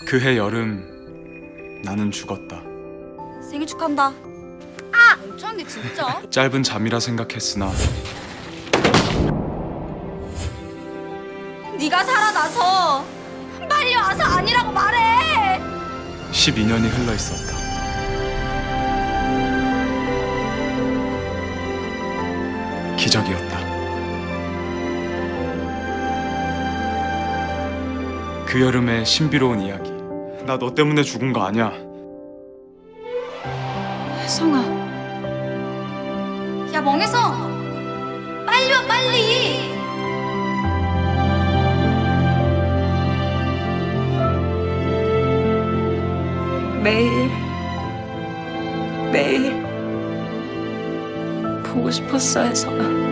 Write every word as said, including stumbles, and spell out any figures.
그해 여름 나는 죽었다. 생일 축하한다. 아! 멍청한 게 진짜? 짧은 잠이라 생각했으나 네가 살아나서 빨리 와서 아니라고 말해! 십이 년이 흘러 있었다. 기적이었다. 그 여름의 신비로운 이야기. 나 너 때문에 죽은 거 아니야. 혜성아. 야, 멍혜성! 빨리 와, 빨리! 매일 매일 보고 싶었어, 혜성아.